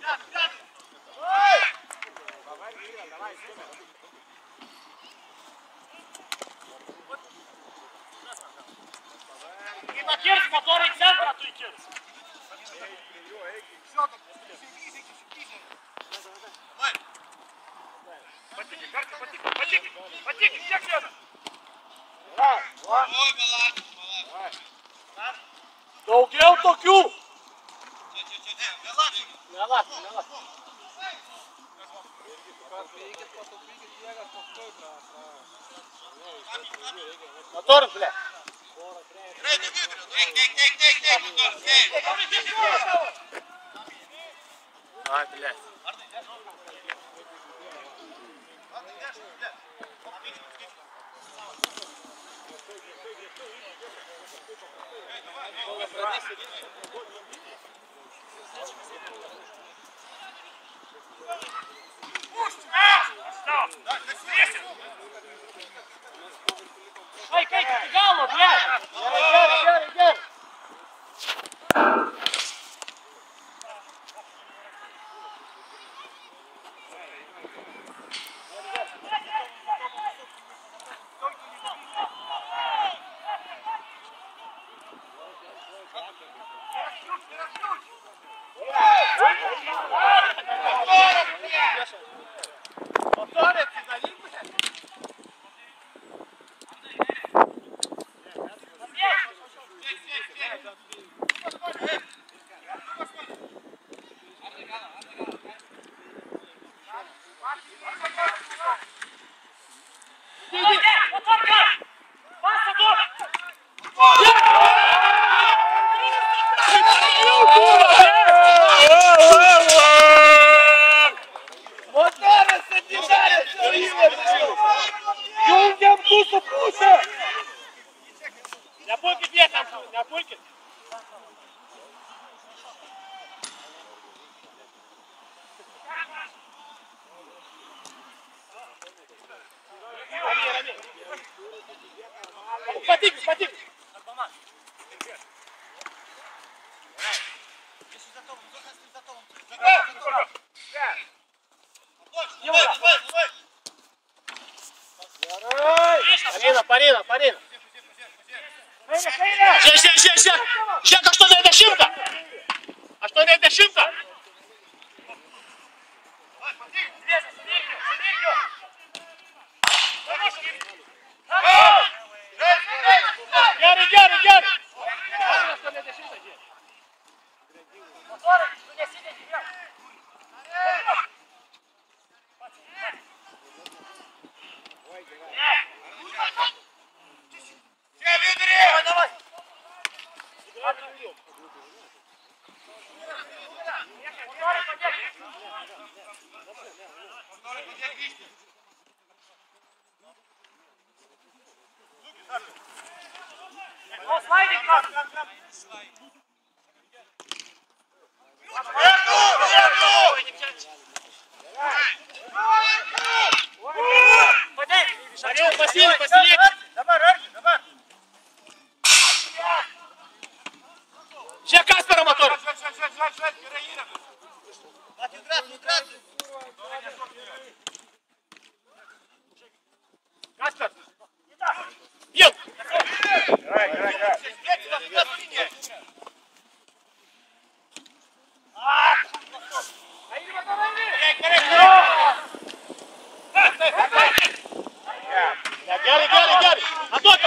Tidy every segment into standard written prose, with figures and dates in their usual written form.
Накирс, который центра, ты кирс. Потики, где где-то? Ой, баланс. Daugiau tokių. Melas. Motoras, bля. Ай, блядь. Ай, Кейт, Гало, блядь! Герри! Моторы, ты за ним, блядь? Юнгем кусу куса! На пульке где там? На пульке? Потик! Парина! Сейчас, а что на это шимка? Герри! Давай! Василий! Давай! Сейчас Каспера мотор! Каспер! Бил! Играй! Герри! Антон!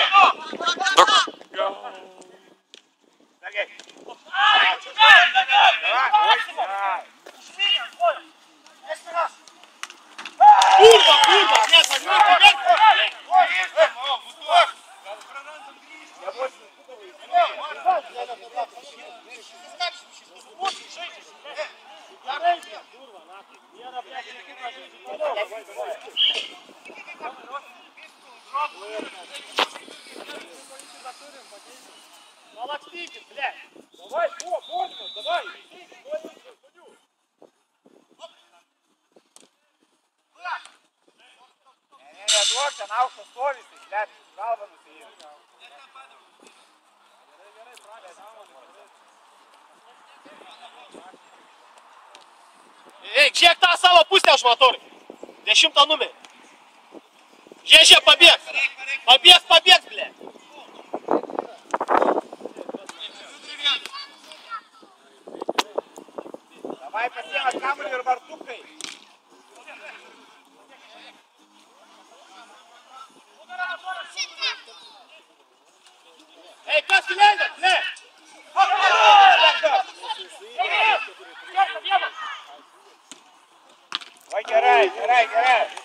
Курва! Нет, Молодцы, блядь! Давай, Бордман, давай! Neduok ten aukšto stovis, tai blėt, galva nusijai. Gerai, pradės. Ei, žiūrėk tą savo pusę už motorį. 10 numerį. Žiūrėk, pabėgs. Pabėgs, ble. Davai pasiemas kamuolį ir vartukai. Ei, kas įleidėt, ble? Vai, gerai.